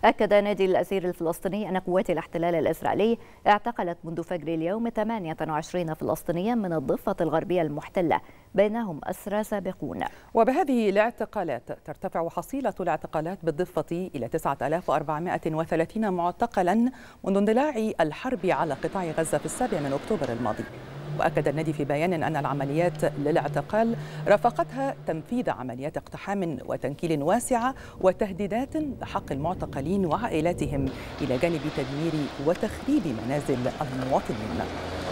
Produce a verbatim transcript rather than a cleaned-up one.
أكد نادي الأسير الفلسطيني أن قوات الاحتلال الإسرائيلي اعتقلت منذ فجر اليوم ثمانية وعشرين فلسطينيا من الضفة الغربية المحتلة، بينهم أسرى سابقون. وبهذه الاعتقالات ترتفع حصيلة الاعتقالات بالضفة إلى تسعة آلاف وأربعمائة وثلاثين معتقلا منذ اندلاع الحرب على قطاع غزة في السابع من أكتوبر الماضي. وأكد النادي في بيان أن العمليات للاعتقال رافقتها تنفيذ عمليات اقتحام وتنكيل واسعة وتهديدات بحق المعتقلين وعائلاتهم، إلى جانب تدمير وتخريب منازل المواطنين.